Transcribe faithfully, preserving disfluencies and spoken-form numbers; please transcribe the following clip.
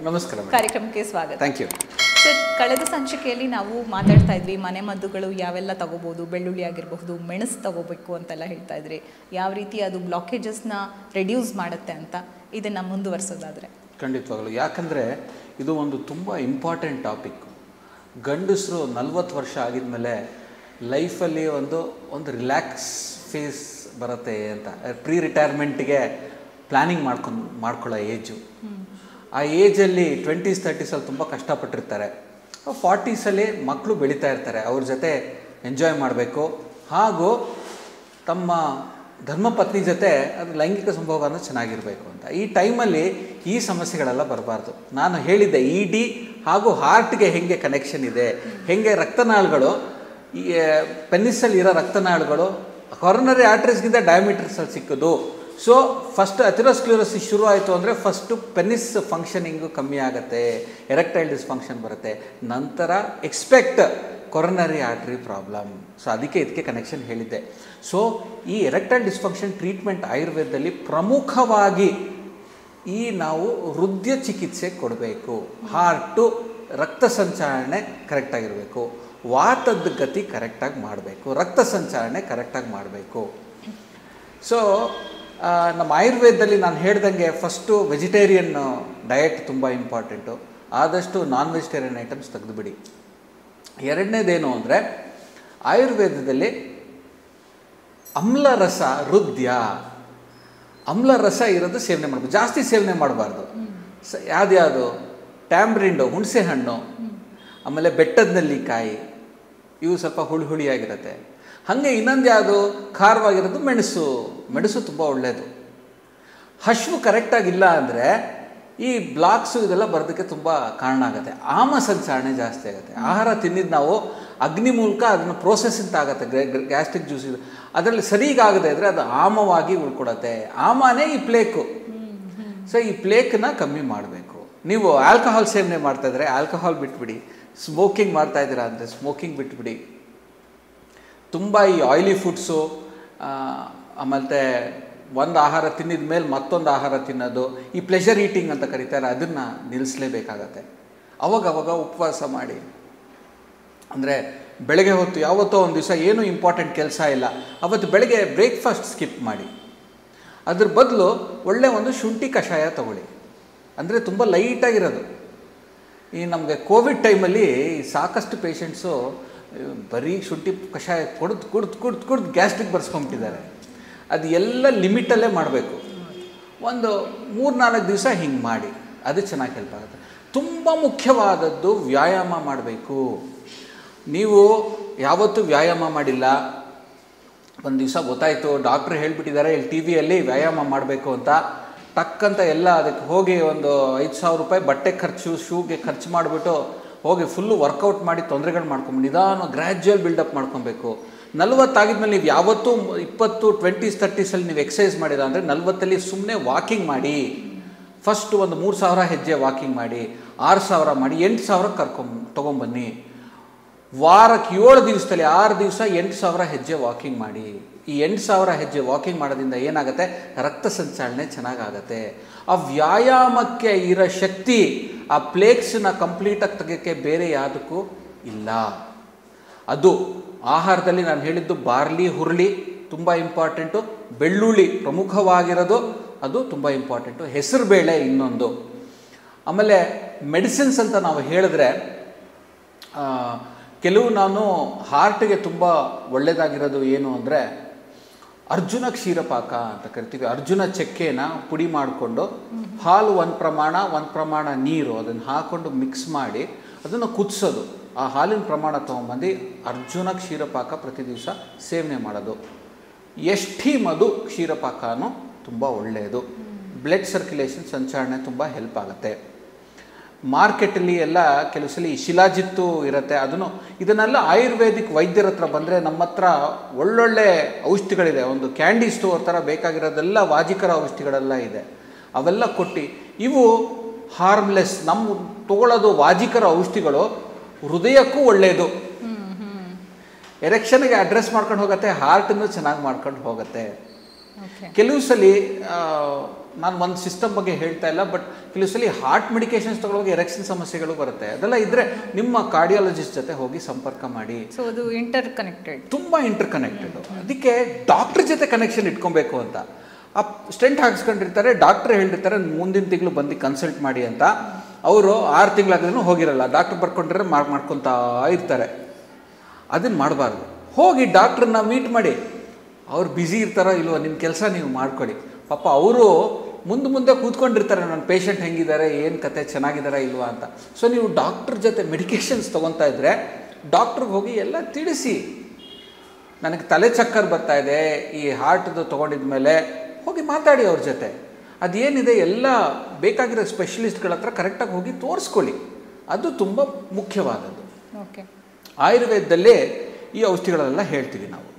ನಮಸ್ಕಾರ. ಕಾರ್ಯಕ್ರಮಕ್ಕೆ ಸ್ವಾಗತ. ಥ್ಯಾಂಕ್ ಯು ಸರ್, ಕಳೆದ ಸಂಚಿಕೆಯಲ್ಲಿ ನಾವು ಮಾತಾಡ್ತಾ ಇದ್ವಿ ಮನೆ ಮದ್ದುಗಳು ಯಾವೆಲ್ಲ ತಗೋಬೋದು, ಬೆಳ್ಳುಳ್ಳಿ ಆಗಿರಬಹುದು, ಮೆಣಸು ತಗೋಬೇಕು ಅಂತೆಲ್ಲ ಹೇಳ್ತಾ ಇದ್ರಿ. ಯಾವ ರೀತಿ ಅದು ಬ್ಲಾಕೇಜಸ್ನ ರೆಡ್ಯೂಸ್ ಮಾಡುತ್ತೆ ಅಂತ ಇದನ್ನು ಮುಂದುವರಿಸೋದಾದರೆ? ಖಂಡಿತವಾಗಲು, ಯಾಕಂದರೆ ಇದು ಒಂದು ತುಂಬ ಇಂಪಾರ್ಟೆಂಟ್ ಟಾಪಿಕ್. ಗಂಡಸರು ನಲ್ವತ್ತು ವರ್ಷ ಆಗಿದ್ಮೇಲೆ ಲೈಫಲ್ಲಿ ಒಂದು ಒಂದು ರಿಲ್ಯಾಕ್ಸ್ ಫೇಸ್ ಬರುತ್ತೆ ಅಂತ, ಪ್ರೀ ರಿಟೈರ್ಮೆಂಟ್ಗೆ ಪ್ಲ್ಯಾನಿಂಗ್ ಮಾಡ್ಕೊಂಡು ಮಾಡ್ಕೊಳ್ಳೋ ಏಜು. ಆ ಏಜಲ್ಲಿ ಟ್ವೆಂಟೀಸ್ ತರ್ಟೀಸಲ್ಲಿ ತುಂಬ ಕಷ್ಟಪಟ್ಟಿರ್ತಾರೆ. ಫಾರ್ಟೀಸಲ್ಲಿ ಮಕ್ಕಳು ಬೆಳೀತಾ ಇರ್ತಾರೆ, ಅವ್ರ ಜೊತೆ ಎಂಜಾಯ್ ಮಾಡಬೇಕು, ಹಾಗೂ ತಮ್ಮ ಧರ್ಮಪತ್ನಿ ಜೊತೆ ಅದು ಲೈಂಗಿಕ ಸಂಭೋಗ ಅನ್ನೋದು ಚೆನ್ನಾಗಿರಬೇಕು ಅಂತ. ಈ ಟೈಮಲ್ಲಿ ಈ ಸಮಸ್ಯೆಗಳೆಲ್ಲ ಬರಬಾರ್ದು. ನಾನು ಹೇಳಿದ್ದೆ ಇ ಡಿ ಹಾಗೂ ಹಾರ್ಟ್ಗೆ ಹೇಗೆ ಕನೆಕ್ಷನ್ ಇದೆ, ಹೇಗೆ ರಕ್ತನಾಳಗಳು, ಈ ಪೆನ್ನಿಸಲ್ಲಿ ಇರೋ ರಕ್ತನಾಳಗಳು ಕೊರನರಿ ಆರ್ಟರೀಸ್ಗಿಂತ ಡಯಾಮೀಟರ್ಸಲ್ಲಿ ಸಿಕ್ಕೋದು. ಸೊ ಫಸ್ಟ್ ಅಥೆರೋಸ್ಕ್ಲೆರೋಸಿಸ್ ಶುರು ಆಯಿತು ಅಂದರೆ ಫಸ್ಟು ಪೆನ್ನಿಸ್ ಫಂಕ್ಷನಿಂಗು ಕಮ್ಮಿ ಆಗುತ್ತೆ, ಎರೆಕ್ಟೈಲ್ ಡಿಸ್ಫಂಕ್ಷನ್ ಬರುತ್ತೆ, ನಂತರ expect coronary artery problem. So ಅದಕ್ಕೆ ಇದಕ್ಕೆ ಕನೆಕ್ಷನ್ ಹೇಳಿದ್ದೆ. ಸೊ ಈ ಎರೆಕ್ಟೈಲ್ ಡಿಸ್ಫಂಕ್ಷನ್ ಟ್ರೀಟ್ಮೆಂಟ್ ಆಯುರ್ವೇದದಲ್ಲಿ ಪ್ರಮುಖವಾಗಿ ಈ ನಾವು ಹೃದಯ ಚಿಕಿತ್ಸೆ ಕೊಡಬೇಕು. ಹಾರ್ಟು ರಕ್ತ ಸಂಚಾರಣೆ ಕರೆಕ್ಟಾಗಿರಬೇಕು, ವಾತದ ಗತಿ ಕರೆಕ್ಟಾಗಿ ಮಾಡಬೇಕು, ರಕ್ತ ಸಂಚಾರಣೆ ಕರೆಕ್ಟಾಗಿ ಮಾಡಬೇಕು. ಸೊ ನಮ್ಮ ಆಯುರ್ವೇದದಲ್ಲಿ ನಾನು ಹೇಳ್ದಂಗೆ ಫಸ್ಟು ವೆಜಿಟೇರಿಯನ್ ಡಯಟ್ ತುಂಬ ಇಂಪಾರ್ಟೆಂಟು. ಆದಷ್ಟು ನಾನ್ ವೆಜಿಟೇರಿಯನ್ ಐಟಮ್ಸ್ ತೆಗೆದುಬಿಡಿ. ಎರಡನೇದೇನು ಅಂದರೆ ಆಯುರ್ವೇದದಲ್ಲಿ ಅಮ್ಲರಸ, ಹೃದಯ ಅಮ್ಲರಸ ಇರೋದು ಸೇವನೆ ಮಾಡಬೇಕು, ಜಾಸ್ತಿ ಸೇವನೆ ಮಾಡಬಾರ್ದು. ಸ ಯಾವ್ದ್ಯಾವುದು ಟ್ಯಾಮ್ರಿಂಡು, ಹುಣಸೆ ಹಣ್ಣು, ಆಮೇಲೆ ಬೆಟ್ಟದ ನೆಲ್ಲಿಕಾಯಿ, ಇವು ಸ್ವಲ್ಪ ಹುಳಿ ಹುಳಿಯಾಗಿರುತ್ತೆ. ಹಾಗೆ ಇನ್ನೊಂದು ಯಾವುದು ಖಾರವಾಗಿರೋದು ಮೆಣಸು. ಮೆಣಸು ತುಂಬ ಒಳ್ಳೆಯದು. ಹಶ್ವು ಕರೆಕ್ಟಾಗಿಲ್ಲ ಅಂದರೆ ಈ ಬ್ಲಾಕ್ಸು ಇದೆಲ್ಲ ಬರೋದಕ್ಕೆ ತುಂಬ ಕಾರಣ ಆಗುತ್ತೆ. ಆಮ ಸಂಚಾರಣೆ ಜಾಸ್ತಿ ಆಗುತ್ತೆ. ಆಹಾರ ತಿನ್ನಿದ್ದು ನಾವು ಅಗ್ನಿ ಮೂಲಕ ಅದನ್ನು ಪ್ರೋಸೆಸಿಂಗ್ ಆಗುತ್ತೆ, ಗ್ಯಾಸ್ಟ್ರಿಕ್ ಜ್ಯೂಸ್ ಇದು ಅದರಲ್ಲಿ ಸರಿಗಾಗದೆ ಇದ್ದರೆ ಅದು ಆಮವಾಗಿ ಉಳ್ಕೊಡತ್ತೆ. ಆಮನೇ ಈ ಪ್ಲೇಕು. ಸೊ ಈ ಪ್ಲೇಕನ್ನ ಕಮ್ಮಿ ಮಾಡಬೇಕು. ನೀವು ಆಲ್ಕಹಾಲ್ ಸೇವನೆ ಮಾಡ್ತಾಯಿದ್ರೆ ಆಲ್ಕಹಾಲ್ ಬಿಟ್ಬಿಡಿ, ಸ್ಮೋಕಿಂಗ್ ಮಾಡ್ತಾಯಿದ್ದೀರಾ ಅಂದರೆ ಸ್ಮೋಕಿಂಗ್ ಬಿಟ್ಬಿಡಿ. ತುಂಬ ಈ ಆಯಿಲಿ ಫುಡ್ಸು, ಆಮೇಲೆ ಒಂದು ಆಹಾರ ತಿನ್ನಿದ ಮೇಲೆ ಮತ್ತೊಂದು ಆಹಾರ ತಿನ್ನೋದು, ಈ ಪ್ಲೆಷರ್ ಈಟಿಂಗ್ ಅಂತ ಕರೀತಾರೆ, ಅದನ್ನು ನಿಲ್ಲಿಸಲೇಬೇಕಾಗತ್ತೆ. ಅವಾಗವಾಗ ಉಪವಾಸ ಮಾಡಿ. ಅಂದರೆ ಬೆಳಗ್ಗೆ ಹೊತ್ತು ಯಾವತ್ತೋ ಒಂದು ದಿವಸ ಏನೂ ಇಂಪಾರ್ಟೆಂಟ್ ಕೆಲಸ ಇಲ್ಲ, ಅವತ್ತು ಬೆಳಗ್ಗೆ ಬ್ರೇಕ್ಫಾಸ್ಟ್ ಸ್ಕಿಪ್ ಮಾಡಿ. ಅದ್ರ ಬದಲು ಒಳ್ಳೆ ಒಂದು ಶುಂಠಿ ಕಷಾಯ ತಗೊಳ್ಳಿ, ಅಂದರೆ ತುಂಬ ಲೈಟಾಗಿರೋದು. ಈ ನಮಗೆ ಕೋವಿಡ್ ಟೈಮಲ್ಲಿ ಸಾಕಷ್ಟು ಪೇಷಂಟ್ಸು ಬರೀ ಶುಂಠಿ ಕಷಾಯ ಕುಡ್ದು ಕುಡ್ದು ಕುಡ್ದು ಕುಡ್ದು ಗ್ಯಾಸ್ಟ್ರಿಕ್ ಬರ್ಸ್ಕೊಂಬಿಟ್ಟಿದ್ದಾರೆ. ಅದು ಎಲ್ಲ ಲಿಮಿಟಲ್ಲೇ ಮಾಡಬೇಕು. ಒಂದು ಮೂರು ನಾಲ್ಕು ದಿವಸ ಹಿಂಗೆ ಮಾಡಿ, ಅದು ಚೆನ್ನಾಗಿ ಹೆಲ್ಪ್ ಆಗುತ್ತೆ. ತುಂಬ ಮುಖ್ಯವಾದದ್ದು ವ್ಯಾಯಾಮ ಮಾಡಬೇಕು. ನೀವು ಯಾವತ್ತೂ ವ್ಯಾಯಾಮ ಮಾಡಿಲ್ಲ, ಒಂದು ದಿವಸ ಗೊತ್ತಾಯಿತು ಡಾಕ್ಟ್ರ್ ಹೇಳಿಬಿಟ್ಟಿದ್ದಾರೆ ಇಲ್ಲಿ ಟಿ ವಿಯಲ್ಲಿ ವ್ಯಾಯಾಮ ಮಾಡಬೇಕು ಅಂತ, ಟಕ್ಕಂತ ಎಲ್ಲ ಅದಕ್ಕೆ ಹೋಗಿ ಒಂದು ಐದು ಸಾವಿರ ರೂಪಾಯಿ ಬಟ್ಟೆ ಖರ್ಚು, ಶೂಗೆ ಖರ್ಚು ಮಾಡಿಬಿಟ್ಟು ಹೋಗಿ ಫುಲ್ಲು ವರ್ಕೌಟ್ ಮಾಡಿ ತೊಂದರೆಗಳು ಮಾಡ್ಕೊಂಡು ನಿಧಾನ ಗ್ರ್ಯಾಜುವಲ್ ಬಿಲ್ಡಪ್ ಮಾಡ್ಕೊಬೇಕು. ನಲ್ವತ್ತಾಗಿದ್ಮೇಲೆ ನೀವು ಯಾವತ್ತೂ ಇಪ್ಪತ್ತು ಟ್ವೆಂಟೀಸ್ ತರ್ಟೀಸಲ್ಲಿ ನೀವು ಎಕ್ಸಸೈಸ್ ಮಾಡಿಲ್ಲ ಅಂದರೆ ನಲ್ವತ್ತಲ್ಲಿ ಸುಮ್ಮನೆ ವಾಕಿಂಗ್ ಮಾಡಿ. ಫಸ್ಟ್ ಒಂದು ಮೂರು ಸಾವಿರ ಹೆಜ್ಜೆ ವಾಕಿಂಗ್ ಮಾಡಿ, ಆರು ಸಾವಿರ ಮಾಡಿ, ಎಂಟು ಸಾವಿರ ಕರ್ಕೊಂಡ್ ತೊಗೊಂಬನ್ನಿ. ವಾರಕ್ಕೆ ಏಳು ದಿವಸದಲ್ಲಿ ಆರು ದಿವಸ ಎಂಟು ಸಾವಿರ ಹೆಜ್ಜೆ ವಾಕಿಂಗ್ ಮಾಡಿ. ಈ ಎಂಟು ಸಾವಿರ ಹೆಜ್ಜೆ ವಾಕಿಂಗ್ ಮಾಡೋದ್ರಿಂದ ಏನಾಗುತ್ತೆ, ರಕ್ತ ಸಂಚಾರಣೆ ಚೆನ್ನಾಗಾಗತ್ತೆ. ಆ ವ್ಯಾಯಾಮಕ್ಕೆ ಇರೋ ಶಕ್ತಿ ಆ ಪ್ಲೇಕ್ಸನ್ನ ಕಂಪ್ಲೀಟಾಗಿ ತೆಗೆಯೋಕ್ಕೆ ಬೇರೆ ಯಾವುದಕ್ಕೂ ಇಲ್ಲ. ಅದು ಆಹಾರದಲ್ಲಿ ನಾನು ಹೇಳಿದ್ದು ಬಾರ್ಲಿ, ಹುರುಳಿ ತುಂಬ ಇಂಪಾರ್ಟೆಂಟು, ಬೆಳ್ಳುಳ್ಳಿ ಪ್ರಮುಖವಾಗಿರೋದು, ಅದು ತುಂಬ ಇಂಪಾರ್ಟೆಂಟು, ಹೆಸರು ಬೇಳೆ ಇನ್ನೊಂದು. ಆಮೇಲೆ ಮೆಡಿಸಿನ್ಸ್ ಅಂತ ನಾವು ಹೇಳಿದ್ರೆ ಕೆಲವು ನಾನು ಹಾರ್ಟ್ಗೆ ತುಂಬ ಒಳ್ಳೆಯದಾಗಿರೋದು ಏನು ಅಂದರೆ ಅರ್ಜುನ ಕ್ಷೀರಪಾಕ ಅಂತ ಕರಿತೀವಿ. ಅರ್ಜುನ ಚಕ್ಕೆನ ಪುಡಿ ಮಾಡಿಕೊಂಡು ಹಾಲು ಒಂದು ಪ್ರಮಾಣ ಒಂದು ಪ್ರಮಾಣ ನೀರು ಅದನ್ನು ಹಾಕ್ಕೊಂಡು ಮಿಕ್ಸ್ ಮಾಡಿ ಅದನ್ನು ಕುದಿಸೋದು. ಆ ಹಾಲಿನ ಪ್ರಮಾಣ ತೊಗೊಂಬಂದು ಅರ್ಜುನ ಕ್ಷೀರಪಾಕ ಪ್ರತಿ ದಿವಸ ಸೇವನೆ ಮಾಡೋದು. ಎಷ್ಟಿ ಮಧು ಕ್ಷೀರಪಾಕನೂ ತುಂಬ ಒಳ್ಳೆಯದು. ಬ್ಲಡ್ ಸರ್ಕ್ಯುಲೇಷನ್ ಸಂಚಾರಣೆ ತುಂಬ ಹೆಲ್ಪ್ ಆಗುತ್ತೆ. ಮಾರ್ಕೆಟಲ್ಲಿ ಎಲ್ಲ ಕೆಲವು ಸಲ ಶಿಲಾಜಿತ್ತು ಇರುತ್ತೆ, ಅದನ್ನು ಇದನ್ನೆಲ್ಲ ಆಯುರ್ವೇದಿಕ್ ವೈದ್ಯರ ಹತ್ರ ಬಂದರೆ ನಮ್ಮ ಹತ್ರ ಒಳ್ಳೊಳ್ಳೆ ಔಷಧಿಗಳಿದೆ. ಒಂದು ಕ್ಯಾಂಡಿ ಸ್ಟೋರ್ ಥರ ಬೇಕಾಗಿರೋದೆಲ್ಲ ವಾಜಿಕರ ಔಷಧಿಗಳೆಲ್ಲ ಇದೆ, ಅವೆಲ್ಲ ಕೊಟ್ಟು ಇವು ಹಾರ್ಮ್ಲೆಸ್. ನಮ್ಮ ತಗೊಳ್ಳೋದು ವಾಜಿಕರ ಔಷಧಿಗಳು ಹೃದಯಕ್ಕೂ ಒಳ್ಳೆಯದು, ಎರೆಕ್ಷನ್ಗೆ ಅಡ್ರೆಸ್ ಮಾಡ್ಕೊಂಡು ಹೋಗುತ್ತೆ, ಹಾರ್ಟನ್ನು ಚೆನ್ನಾಗಿ ಮಾಡ್ಕೊಂಡು ಹೋಗುತ್ತೆ. ಕೆಲವು ಸಲ ನಾನು ಒಂದು ಸಿಸ್ಟಮ್ ಬಗ್ಗೆ ಹೇಳ್ತಾ ಇಲ್ಲ, ಬಟ್ ಕೆಲವು ಸಲ ಹಾರ್ಟ್ ಮೆಡಿಕೇಶನ್ಸ್ ತಗೊಳ್ಳುವಾಗ ಎರೆಕ್ಷನ್ ಸಮಸ್ಯೆಗಳು ಬರುತ್ತೆ. ಅದೆಲ್ಲ ಇದ್ದರೆ ನಿಮ್ಮ ಕಾರ್ಡಿಯಾಲಜಿಸ್ಟ್ ಜೊತೆ ಹೋಗಿ ಸಂಪರ್ಕ ಮಾಡಿ. ಸೊ ಅದು ಇಂಟರ್ ಕನೆಕ್ಟೆಡ್, ತುಂಬ ಇಂಟರ್ ಕನೆಕ್ಟೆಡ್. ಅದಕ್ಕೆ ಡಾಕ್ಟ್ರ್ ಜೊತೆ ಕನೆಕ್ಷನ್ ಇಟ್ಕೊಬೇಕು ಅಂತ. ಆ ಸ್ಟೆಂಟ್ ಹಾಕ್ಸ್ಕೊಂಡಿರ್ತಾರೆ, ಡಾಕ್ಟ್ರ್ ಹೇಳಿರ್ತಾರೆ ಮುಂದಿನ ತಿಂಗಳು ಬಂದು ಕನ್ಸಲ್ಟ್ ಮಾಡಿ ಅಂತ. ಅವರು ಆರು ತಿಂಗಳಾದ್ರೂ ಹೋಗಿರಲ್ಲ, ಡಾಕ್ಟ್ರ್ ಬರ್ಕೊಂಡಿದ್ರೆ ಮಾರ್ಕ್ ಮಾಡ್ಕೊತಾ ಇರ್ತಾರೆ. ಅದನ್ನು ಮಾಡಬಾರ್ದು. ಹೋಗಿ ಡಾಕ್ಟ್ರನ್ನ ಮೀಟ್ ಮಾಡಿ, ಅವ್ರು ಬ್ಯುಸಿ ಇರ್ತಾರೋ ಇಲ್ವೋ ನಿಮ್ಮ ಕೆಲಸ ನೀವು ಮಾಡ್ಕೊಳ್ಳಿ. ಪಾಪ ಅವರು ಮುಂದೆ ಮುಂದೆ ಕೂತ್ಕೊಂಡಿರ್ತಾರೆ, ನನ್ನ ಪೇಷಂಟ್ ಹೆಂಗಿದ್ದಾರೆ, ಏನು ಕತೆ, ಚೆನ್ನಾಗಿದ್ದಾರೆ ಇಲ್ವಾ ಅಂತ. ಸೊ ನೀವು ಡಾಕ್ಟ್ರ್ ಜೊತೆ ಮೆಡಿಕೇಷನ್ಸ್ ತೊಗೊತಾ ಇದ್ದರೆ ಡಾಕ್ಟ್ರಿಗೆ ಹೋಗಿ ಎಲ್ಲ ತಿಳಿಸಿ, ನನಗೆ ತಲೆ ಚಕ್ಕರ್ ಬರ್ತಾ ಇದೆ, ಈ ಹಾರ್ಟ್ದು ತೊಗೊಂಡಿದ ಮೇಲೆ ಹೋಗಿ ಮಾತಾಡಿ ಅವ್ರ ಜೊತೆ. ಅದೇನಿದೆ ಎಲ್ಲ ಬೇಕಾಗಿರೋ ಸ್ಪೆಷಲಿಸ್ಟ್ಗಳ ಹತ್ರ ಕರೆಕ್ಟಾಗಿ ಹೋಗಿ ತೋರಿಸ್ಕೊಳ್ಳಿ. ಅದು ತುಂಬ ಮುಖ್ಯವಾದದ್ದು. ಓಕೆ. ಆಯುರ್ವೇದದಲ್ಲೇ ಈ ಔಷಧಿಗಳೆಲ್ಲ ಹೇಳ್ತೀವಿ ನಾವು.